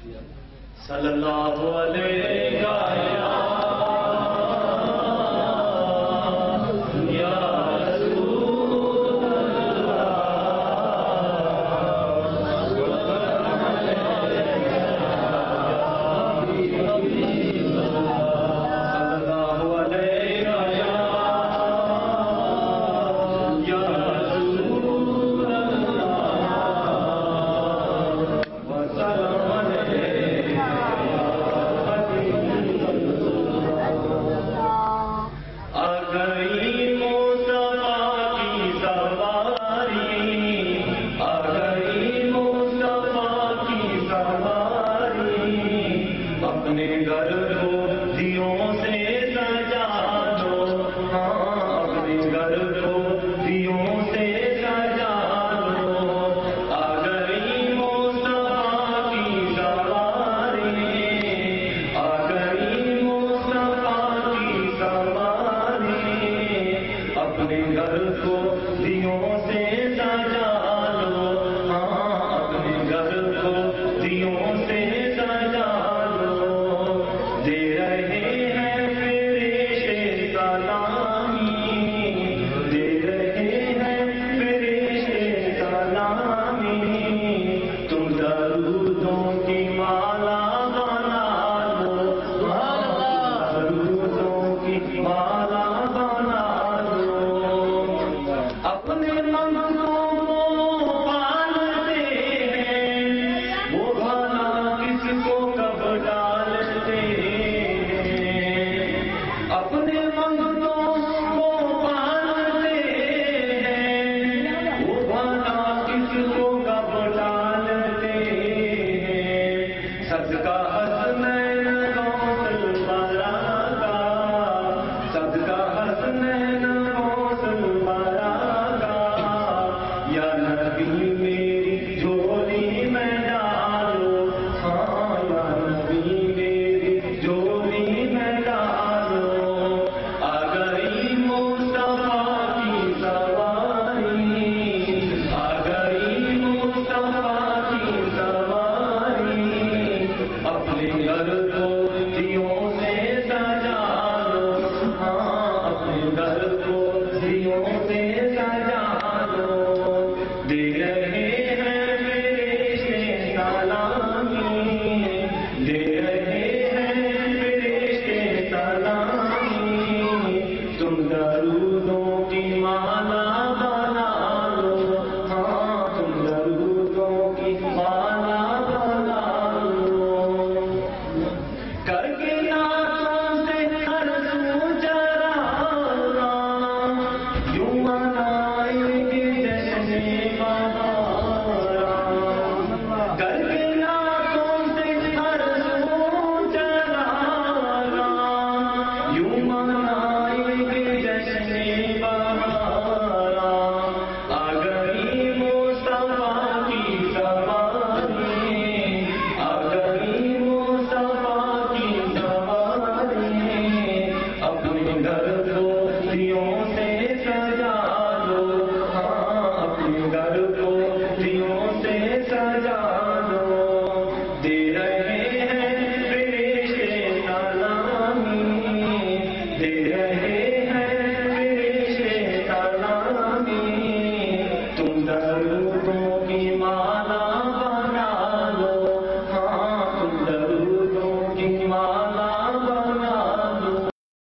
صلی اللہ علیہ اپنے گھر کو دیوں سے سجا دو، اپنے گھر کو دیوں سے سجا دو، آ گئی مصطفیٰ کی سواری، آ گئی مصطفیٰ کی سواری، اپنے گھر کو دیوں سے سجا دو، اپنے گھر کو دیوں سے سجا دو، دے رہے ہیں فرشتے سلامی، دے رہے ہیں فرشتے سلامی، تم درودوں کی مالا بنا لو، درودوں کی مالا بنا لو، اپنے منگلوں کو پالتے ہیں، وہ بھلا کس کو کب ڈالتے ہیں، اپنے منگلوں کو پالتے ہیں، وہ بھلا کس کو کب ڈالتے ہیں، صدقہ حسنین غوث الورا کا، صدقہ حسنین غوث الورا کا، یا نبی میری جھولی میں ڈالو، یا نبی میری جھولی میں ڈالو، آ گئی مصطفیٰ کی سواری، آ گئی مصطفیٰ کی سواری، اپنے گھر